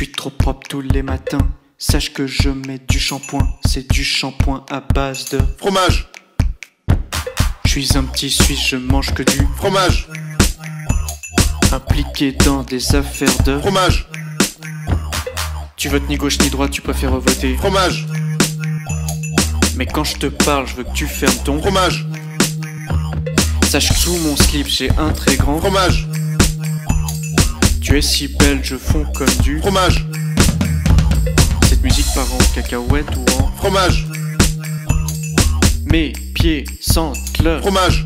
suis trop propre tous les matins. Sache que je mets du shampoing. C'est du shampoing à base de fromage. Je suis un petit Suisse, je mange que du Fromage. impliqué dans des affaires de Fromage. Tu votes ni gauche ni droite, tu préfères voter Fromage. Mais quand je te parle, je veux que tu fermes ton Fromage. Sache que sous mon slip, j'ai un très grand Fromage. Tu es si belle, je fonds comme du Fromage. Cette musique part en cacahuète ou en Fromage. Mes pieds sentent le Fromage.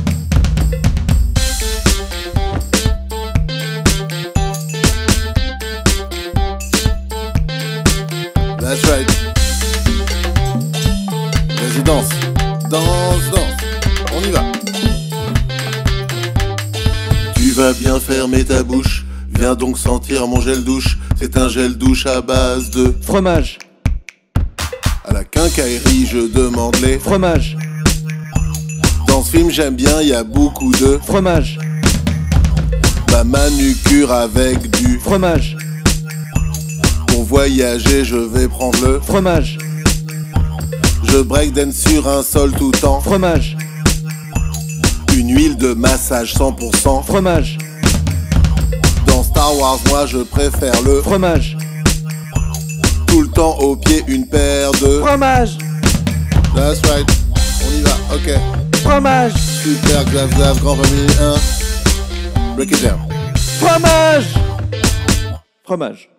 That's right. Résidence. Danse, danse. On y va. Tu vas bien fermer ta bouche. Viens donc sentir mon gel douche. C'est un gel douche à base de fromage. À la quincaillerie, je demande les Fromage. Dans ce film, j'aime bien, y a beaucoup de Fromage. ma manucure avec du Fromage. Pour voyager, je vais prendre le Fromage. Je breakdance sur un sol tout en Fromage. Une huile de massage 100%. Fromage. Dans Star Wars, moi je préfère le Fromage. Tout le temps au pied, une paire de Fromage. That's right. On y va, ok. Fromage. Super, grave, grave, grand famille 1. Break it down. Fromage. Fromage.